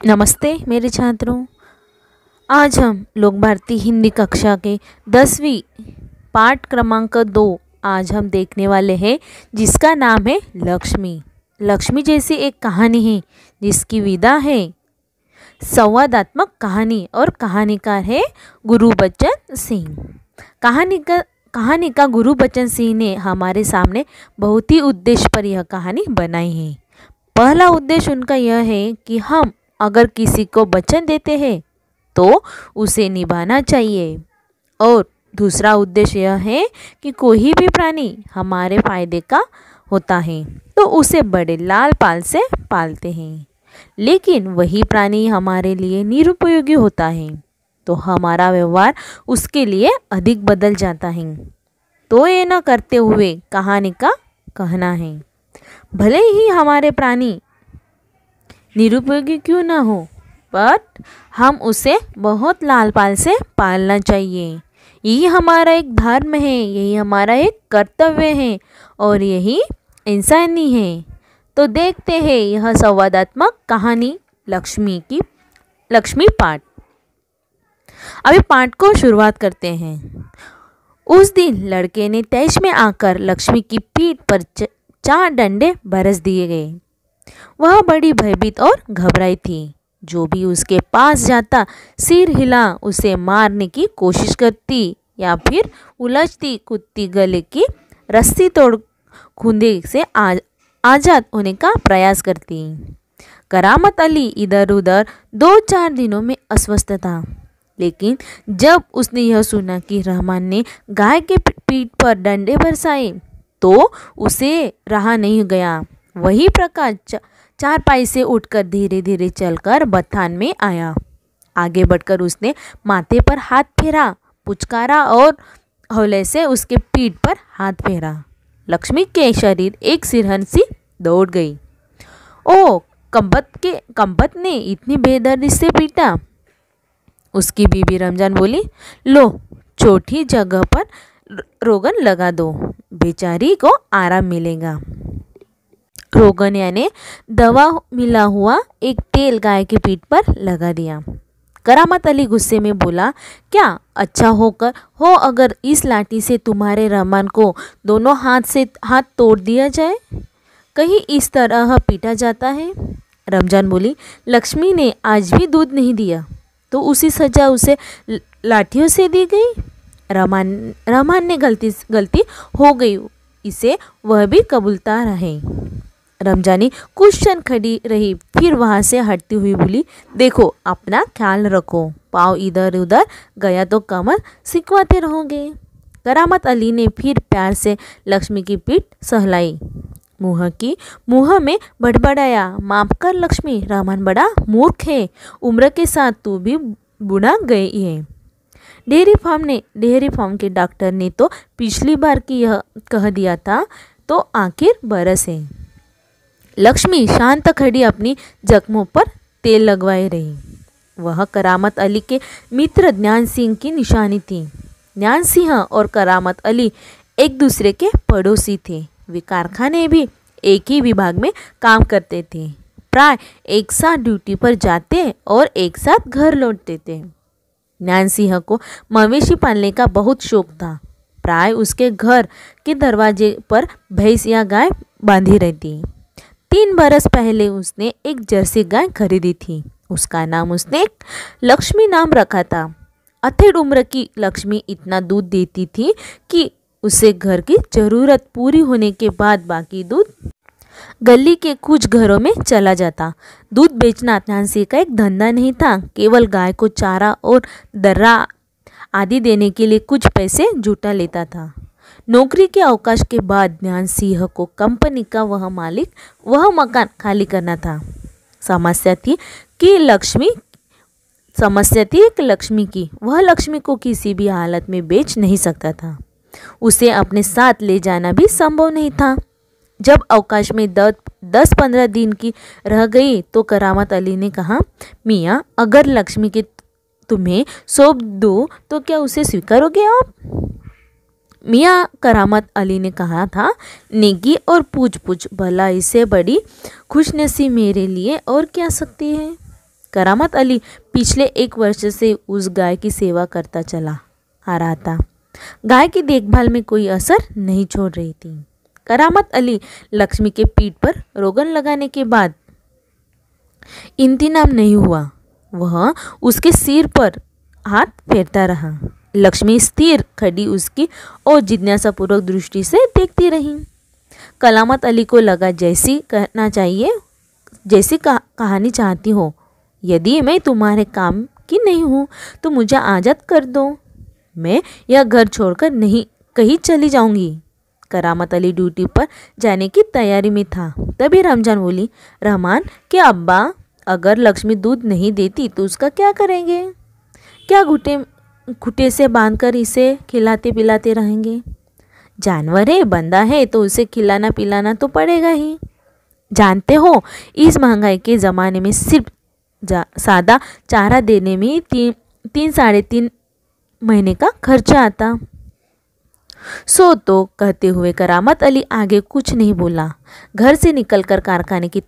नमस्ते मेरे छात्रों। आज हम लोक भारती हिंदी कक्षा के 10वीं पाठ क्रमांक 2 आज हम देखने वाले हैं, जिसका नाम है लक्ष्मी। लक्ष्मी जैसी एक कहानी है जिसकी विधा है संवादात्मक कहानी और कहानीकार है गुरबचन सिंह। कहानी का गुरबचन सिंह ने हमारे सामने बहुत ही उद्देश्य पर यह कहानी बनाई है। पहला उद्देश्य उनका यह है कि हम अगर किसी को वचन देते हैं तो उसे निभाना चाहिए, और दूसरा उद्देश्य यह है कि कोई भी प्राणी हमारे फायदे का होता है तो उसे बड़े लाल पाल से पालते हैं, लेकिन वही प्राणी हमारे लिए निरुपयोगी होता है तो हमारा व्यवहार उसके लिए अधिक बदल जाता है। तो ये न करते हुए कहानी का कहना है, भले ही हमारे प्राणी निरुपयोगी क्यों ना हो, बट हम उसे बहुत लाल पाल से पालना चाहिए। यही हमारा एक धर्म है, यही हमारा एक कर्तव्य है और यही इंसानी है। तो देखते हैं यह संवादात्मक कहानी लक्ष्मी पाठ। अभी पाठ को शुरुआत करते हैं। उस दिन लड़के ने तेज में आकर लक्ष्मी की पीठ पर 4 डंडे बरस दिए गए। वह बड़ी भयभीत और घबराई थी। जो भी उसके पास जाता सिर हिला उसे मारने की कोशिश करती या फिर उलझती कूदती गले की रस्सी तोड़ खूंदे से आज़ाद होने का प्रयास करती। करामत अली इधर उधर 2-4 दिनों में अस्वस्थ था, लेकिन जब उसने यह सुना कि रहमान ने गाय के पीठ पर डंडे बरसाए तो उसे रहा नहीं गया। वही प्रकार 4 से उठकर धीरे धीरे चलकर बथान में आया। आगे बढ़कर उसने माथे पर हाथ फेरा, पुचकारा और हौले से उसके पीठ पर हाथ फेरा। लक्ष्मी के शरीर एक सिरहन सी दौड़ गई। ओ कंबत ने इतनी बेदर्दी से पीटा। उसकी बीबी रमजान बोली, लो छोटी जगह पर रोगन लगा दो, बेचारी को आराम मिलेगा। रोगन यानी दवा मिला हुआ एक तेल गाय की पीठ पर लगा दिया। करामत अली गुस्से में बोला, क्या अच्छा हो अगर इस लाठी से तुम्हारे रहमान को दोनों हाथ तोड़ दिया जाए? कहीं इस तरह पीटा जाता है? रमजान बोली, लक्ष्मी ने आज भी दूध नहीं दिया तो उसी सजा उसे लाठियों से दी गई। रहमान ने गलती हो गई, इसे वह भी कबूलता रहे। रमजानी कुछ क्षण खड़ी रही, फिर वहाँ से हटती हुई बोली, देखो अपना ख्याल रखो, पाँव इधर उधर गया तो कमर सिकवाते रहोगे। करामत अली ने फिर प्यार से लक्ष्मी की पीठ सहलाई, मुँह में बड़बड़ाया, माफ कर लक्ष्मी, रहमान बड़ा मूर्ख है, उम्र के साथ तू भी बुढ़ा गई है। डेयरी फार्म के डॉक्टर ने तो पिछली बार की यह कह दिया था, तो आखिर बरस है। लक्ष्मी शांत खड़ी अपनी जख्मों पर तेल लगवाए रही। वह करामत अली के मित्र ज्ञान सिंह की निशानी थी। ज्ञान सिंह और करामत अली एक दूसरे के पड़ोसी थे। वे कारखाने भी एक ही विभाग में काम करते थे। प्राय एक साथ ड्यूटी पर जाते और एक साथ घर लौटते थे। ज्ञान सिंह को मवेशी पालने का बहुत शौक था। प्राय उसके घर के दरवाजे पर भैंस या गाय बांधी रहती। 3 बरस पहले उसने एक जर्सी गाय खरीदी थी। उसका नाम उसने लक्ष्मी नाम रखा था। अथेड़ उम्र की लक्ष्मी इतना दूध देती थी कि उसे घर की जरूरत पूरी होने के बाद बाकी दूध गली के कुछ घरों में चला जाता। दूध बेचना नानसी का एक धंधा नहीं था, केवल गाय को चारा और दर्रा आदि देने के लिए कुछ पैसे जुटा लेता था। नौकरी के अवकाश के बाद ज्ञान सिंह को कंपनी का वह मकान खाली करना था। समस्या थी कि लक्ष्मी की वह लक्ष्मी को किसी भी हालत में बेच नहीं सकता था। उसे अपने साथ ले जाना भी संभव नहीं था। जब अवकाश में 10-15 दिन की रह गई तो करामत अली ने कहा, मियाँ अगर लक्ष्मी के तुम्हें सौंप दूँ तो क्या उसे स्वीकारोगे आप? मियाँ करामत अली ने कहा था, नेगी और पूछ भला इससे बड़ी खुशनसीबी मेरे लिए और क्या सकती है। करामत अली पिछले 1 वर्ष से उस गाय की सेवा करता चला आ रहा था। गाय की देखभाल में कोई असर नहीं छोड़ रही थी। करामत अली लक्ष्मी के पीठ पर रोगन लगाने के बाद इंतजाम नहीं हुआ। वह उसके सिर पर हाथ फेरता रहा। लक्ष्मी स्थिर खड़ी उसकी और जिज्ञासापूर्वक दृष्टि से देखती रही। करामत अली को लगा जैसी कहना चाहिए, जैसी कहानी चाहती हो। यदि मैं तुम्हारे काम की नहीं हूँ तो मुझे आज़ाद कर दो। मैं यह घर छोड़कर नहीं कहीं चली जाऊंगी। करामत अली ड्यूटी पर जाने की तैयारी में था। तभी रमजान बोली, रहमान के अब्बा अगर लक्ष्मी दूध नहीं देती तो उसका क्या करेंगे? क्या घुटे से बांधकर इसे खिलाते पिलाते रहेंगे? जानवर है, बंदा है तो उसे खिलाना पिलाना तो पड़ेगा ही। जानते हो इस महंगाई के ज़माने में सिर्फ सादा चारा देने में 3-3.5 महीने का खर्चा आता। सो तो कहते हुए करामत अली आगे कुछ नहीं बोला। घर से निकलकर कारखाने की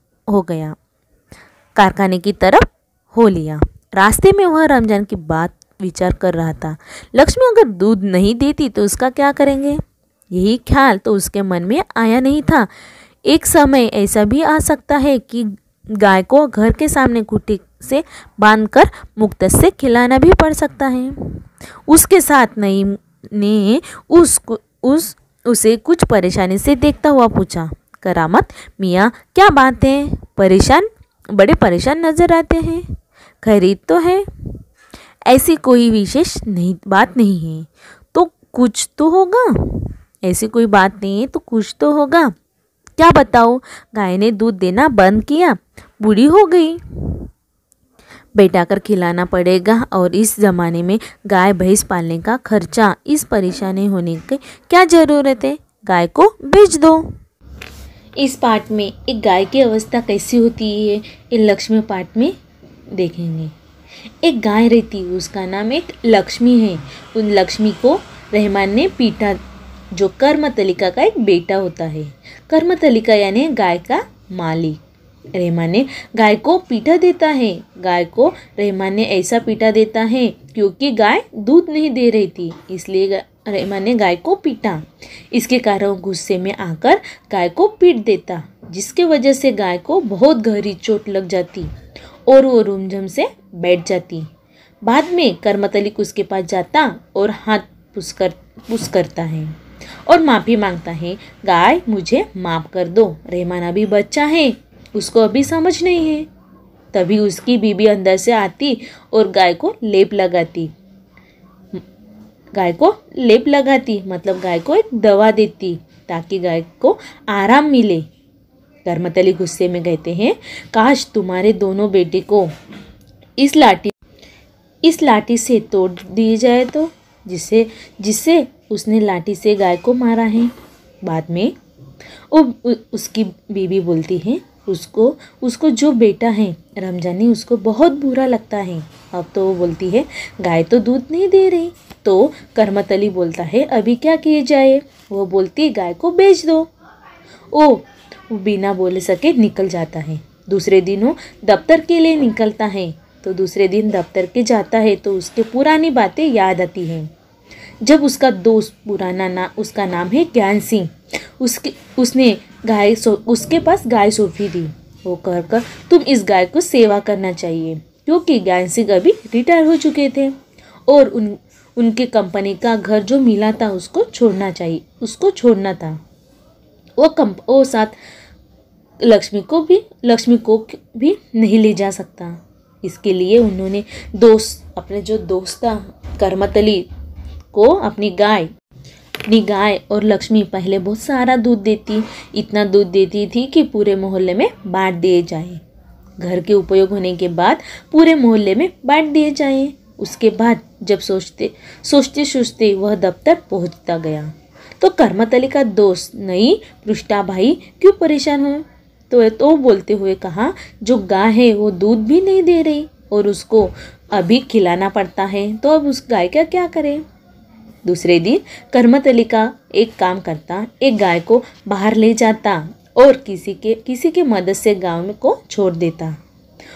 तरफ हो लिया। रास्ते में वह रमजान की बात विचार कर रहा था। लक्ष्मी अगर दूध नहीं देती तो उसका क्या करेंगे? यही ख्याल तो उसके मन में आया नहीं था। एक समय ऐसा भी आ सकता है कि गाय को घर के सामने खूंटी से बांधकर मुक्त से खिलाना भी पड़ सकता है। उसके साथ नईम ने उसे कुछ परेशानी से देखता हुआ पूछा, करामत मियाँ क्या बात है? बड़े परेशान नजर आते हैं। खैरियत तो है? ऐसी कोई विशेष बात नहीं है तो कुछ तो होगा। ऐसी कोई बात नहीं है तो कुछ तो होगा। क्या बताओ? गाय ने दूध देना बंद किया, बूढ़ी हो गई। बैठा कर खिलाना पड़ेगा और इस ज़माने में गाय भैंस पालने का खर्चा, इस परेशानी होने की क्या ज़रूरत है? गाय को बेच दो। इस पाठ में एक गाय की अवस्था कैसी होती है ये लक्ष्मी पाठ में देखेंगे। एक गाय रहती, उसका नाम एक लक्ष्मी है। उन लक्ष्मी को रहमान ने पीटा, जो कर्मतलिका का एक बेटा होता है। कर्मतलिका यानी गाय का मालिक। रहमान ने गाय को पीटा देता है। गाय को रहमान ने ऐसा पीटा देता है क्योंकि गाय दूध नहीं दे रही थी, इसलिए रहमान ने गाय को पीटा। इसके कारण गुस्से में आकर गाय को पीट देता, जिसके वजह से गाय को बहुत गहरी चोट लग जाती और वो रुमझम से बैठ जाती। बाद में कर्मतलिक उसके पास जाता और हाथ पुस करता है और माफ़ी मांगता है, गाय मुझे माफ़ कर दो। रहमान अभी बच्चा है, उसको अभी समझ नहीं है। तभी उसकी बीबी अंदर से आती और गाय को लेप लगाती। मतलब गाय को एक दवा देती ताकि गाय को आराम मिले। कर्मतली गुस्से में कहते हैं, काश तुम्हारे दोनों बेटे को इस लाठी से तोड़ दी जाए तो, जिससे उसने लाठी से गाय को मारा है। बाद में उसकी बीबी बोलती है, उसको जो बेटा है रमजानी, उसको बहुत बुरा लगता है। अब तो वो बोलती है, गाय तो दूध नहीं दे रही। तो कर्मतली बोलता है, अभी क्या किए जाए? वो बोलती, गाय को बेच दो। वो बिना बोले सके निकल जाता है। दूसरे दिन वो दफ्तर के लिए निकलता है। तो दूसरे दिन दफ्तर के जाता है तो उसके पुरानी बातें याद आती हैं। जब उसका दोस्त उसका नाम है ज्ञान सिंह, उसने उसके पास गाय सौंपी थी। वो कहकर, तुम इस गाय को सेवा करना चाहिए, क्योंकि ज्ञान सिंह अभी रिटायर हो चुके थे और उनके कंपनी का घर जो मिला था उसको छोड़ना था। वो साथ लक्ष्मी को भी नहीं ले जा सकता। इसके लिए उन्होंने अपने जो दोस्त था कर्मतली को अपनी गाय और लक्ष्मी पहले बहुत सारा दूध देती, इतना दूध देती थी कि पूरे मोहल्ले में बांट दिए जाए। घर के उपयोग होने के बाद पूरे मोहल्ले में बांट दिए जाए। उसके बाद जब सोचते वह दफ्तर पहुंचता गया तो कर्मतली का दोस्त नहीं पृष्ठा भाई क्यों परेशान हो? तो बोलते हुए कहा, जो गाय है वो दूध भी नहीं दे रही और उसको अभी खिलाना पड़ता है, तो अब उस गाय का क्या करे? दूसरे दिन कर्मतली का एक काम करता, एक गाय को बाहर ले जाता और किसी के मदद से गांव में को छोड़ देता।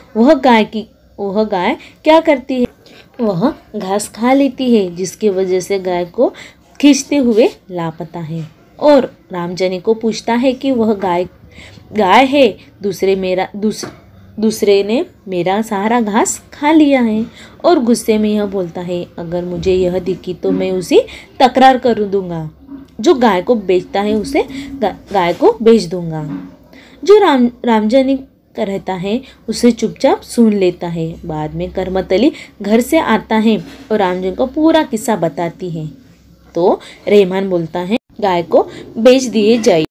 वह गाय क्या करती है, वह घास खा लेती है, जिसकी वजह से गाय को खींचते हुए लापता है। और रामजानी को पूछता है कि वह गाय है, दूसरे ने मेरा सारा घास खा लिया है। और गुस्से में यह बोलता है, अगर मुझे यह दिखी तो मैं उसी तकरार कर दूंगा, जो गाय को बेचता है उसे गाय को बेच दूंगा। जो रामजानी रहता है उसे चुपचाप सुन लेता है। बाद में करमत अली घर से आता है और रामजानी को पूरा किस्सा बताती है। तो रहमान बोलता है, गाय को बेच दिए जाए।